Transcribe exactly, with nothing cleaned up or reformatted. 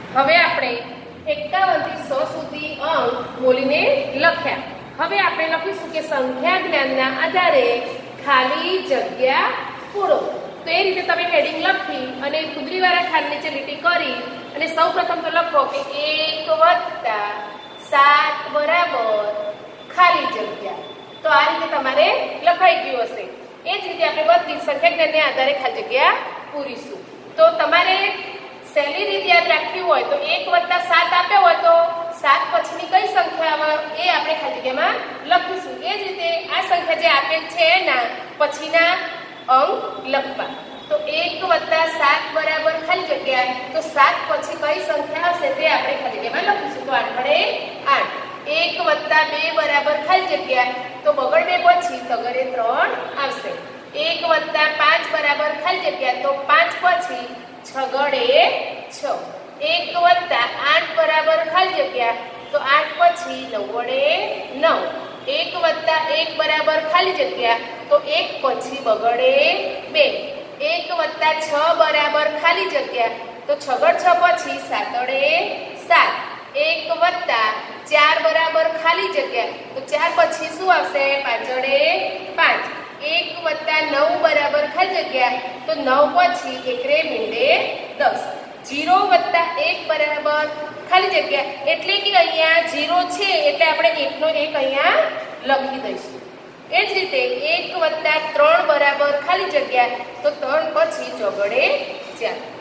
હવે આપણે એકાવન થી સો સુધી અંક બોલીને લખ્યા. હવે આપણે લખીશું કે સંખ્યા જ્ઞાનના આધારે ખાલી જગ્યા પૂરો. તો એ રીતે તમે હેડિંગ લખી અને કુદરીવાળા ખાલી નીચે લીટી કરી અને સૌ પ્રથમ તો લખો કે એક વત્તા સાત બરાબર ખાલી જગ્યા. તો આ રીતે તમારે લખાઈ ગયું હશે. એ જ રીતે આપણે બધી સંખ્યા જ્ઞાનને આધારે ખાલી જગ્યા પૂરીશું. તો તમારે સહેલી રીત યાદ રાખવી હોય તો એક વત્તા સાત આપ્યો હોય તો સાત પછીની કઈ સંખ્યા આવે એ આપણે ખાલી જગ્યામાં લખીશું. એ જ રીતે આ સંખ્યા જે આપેલ છે એના પછીના અંક લખવા. તો એક વત્તા સાત બરાબર ખાલી જગ્યા. તો સાત પછી કઈ સંખ્યા હશે તે આપણે ખાલી જગ્યામાં લખીશું. તો આઠ વડે આઠ. એક વત્તા બે બરાબર ખાલી જગ્યા. તો બગડ બે પછી તગડે ત્રણ આવશે. એક વત્તા પાંચ બરાબર ખાલી જગ્યા. તો પાંચ પછી છગડે છ. એક વત્તા આઠ બરાબર ખાલી જગ્યા. તો આઠ પછી નવ વડે નવ. એક વત્તા એક બરાબર ખાલી જગ્યા. તો એક પછી બગડે બે. એક વત્તા છ બરાબર ખાલી જગ્યા. તો છગડ છ પછી સાતડે સાત. એક વત્તા ચાર બરાબર ખાલી જગ્યા. તો ચાર પછી શું આવશે? પાંચડે પાંચ. એક વત્તા નવ બરાબર ખાલી જગ્યા. તો નવ પછી એકરે મીંડે દસ. જીરો વત્તા એક બરાબર ખાલી જગ્યા. એટલે કે અહીંયા જીરો છે એટલે આપણે એકનો એક અહીંયા લખી દઈશું. એ જ રીતે એક વત્તા ત્રણ બરાબર ખાલી જગ્યા. તો ત્રણ પછી ચોગડે ચાર.